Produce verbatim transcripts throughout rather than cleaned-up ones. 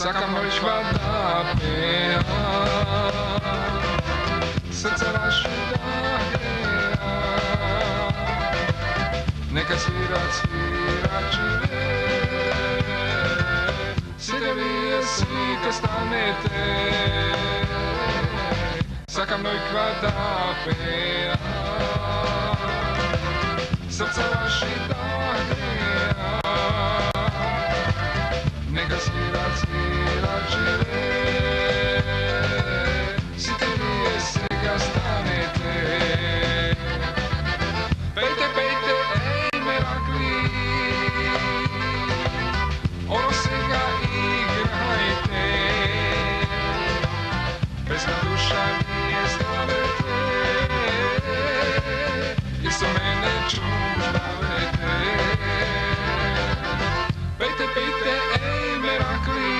Svaka noć hvata pena, srce vaše da greja. Neka svira sviračine, site vi jesi kad stanete. Svaka noć hvata pena, srce vaše da greja. Neka svira sviračine, site vi jesi kad stanete. Pejte, pejte, ej Merakli, ono se ga igrajte. Pesna duša nije stavete, i so mene čuždavete. Pejte, pejte, ej Merakli,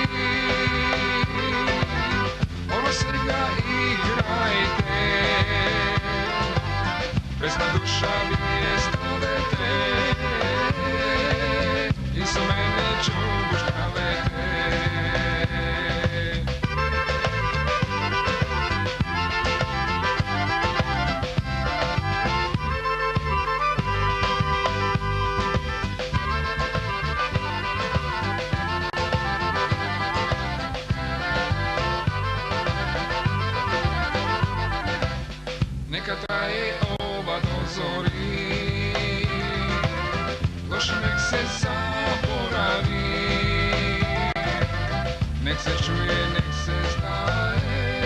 ono se ga igrajte. Pesna duša vi stavete, i so mene čuždavete. Neka traje ova do zori, loše nek se zaboravi. Nek se čuje, nek se znaje,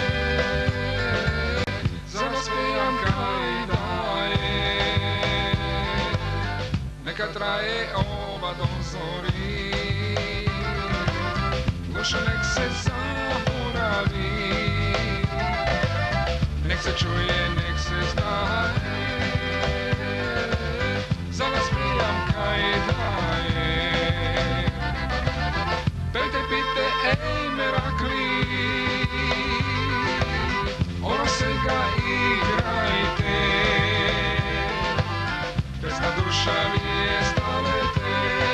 za vas pejam kaj daje. Neka traje ova do zori, loše nek se zaboravi. Nek se čuje, nek se znaje, za vas pijam kaj daje. Pejte, pijte, ej Merakli, ono se ga igrajte. Pesna duša vi je stavete,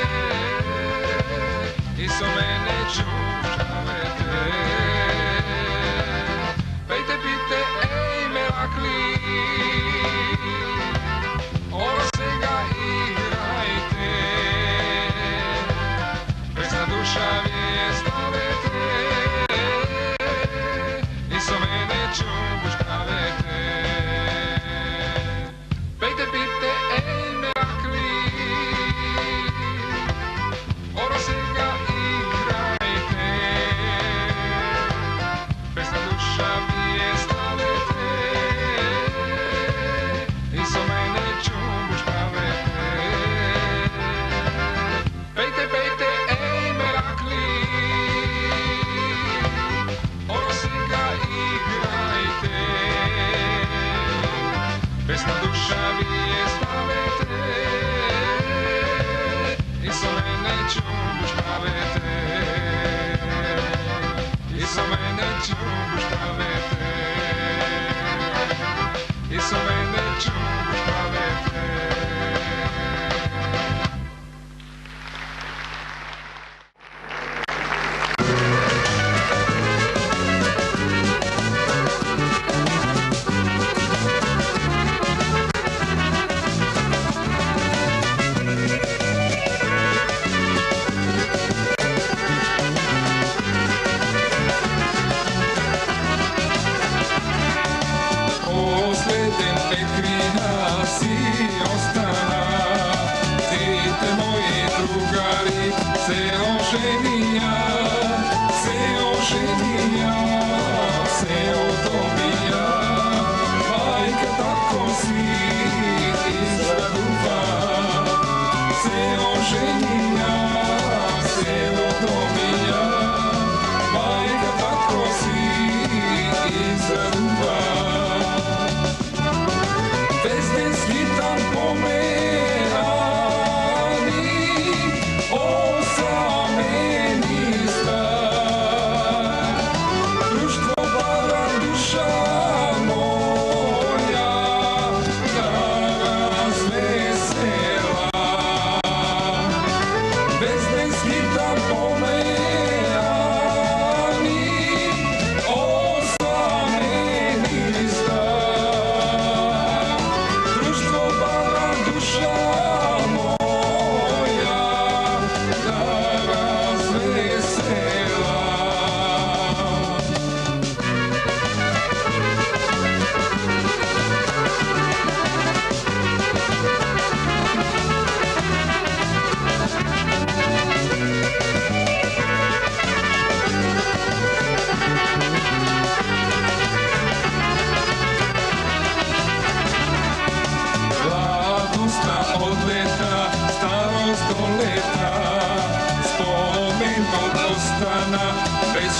i so mene čuždavete. Pejte, pijte, ej Merakli, ono se ga igrajte. Pesna duša vi je stavete, i so mene čuždavete. Pejte, pijte, ej Merakli, ono se ga igrajte.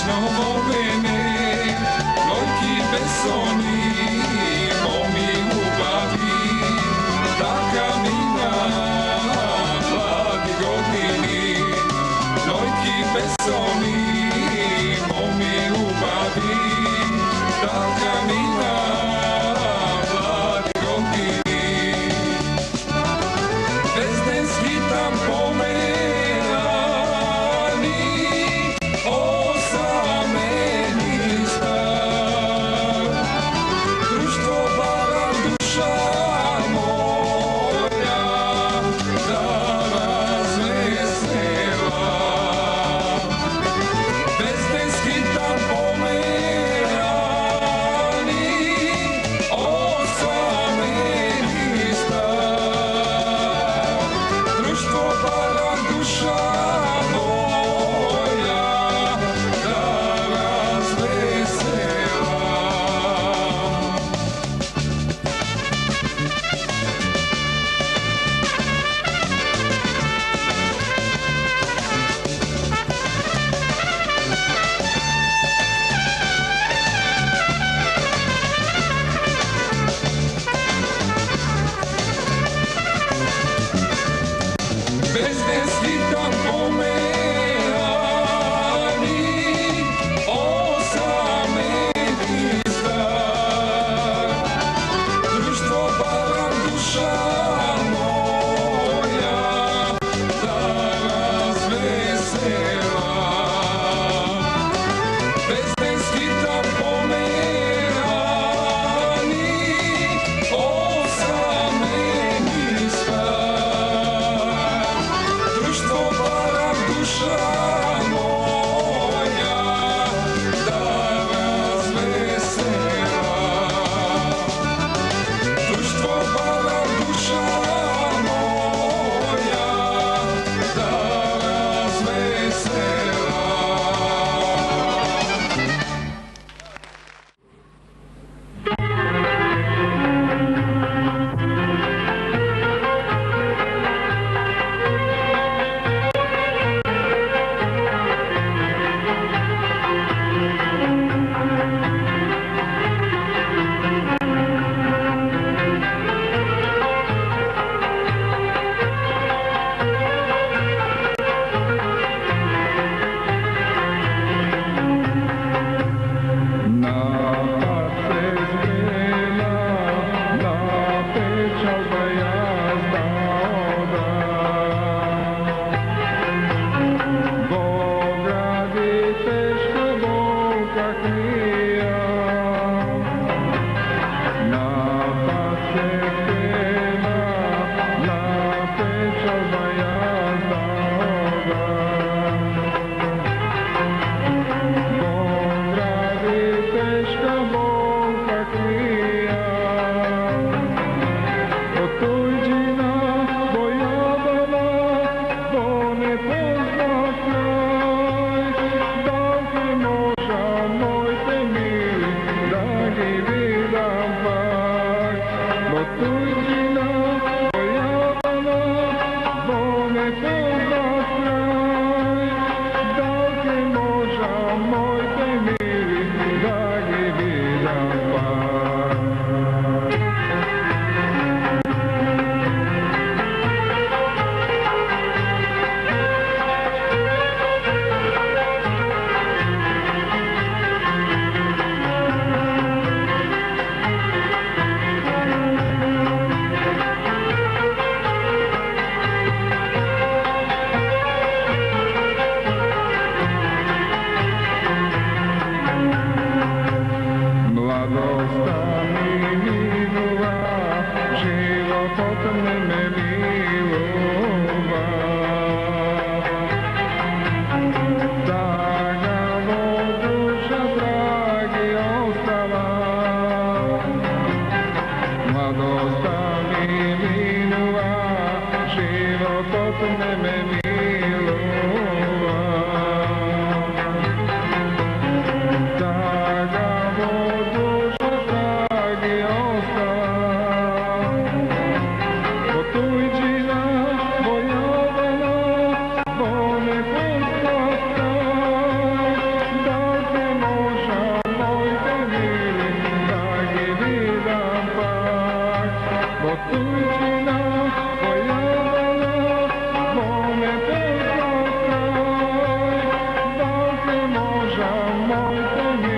vječno volene, nojki besoni, momi ljubavi, taka mina, mladi godini, nojki besoni, momi ljubavi, taka mina, mladi godini. Bez hitam pomerani, osameni, tuđina pojavila, zvone poznao kraj, da se moža moj to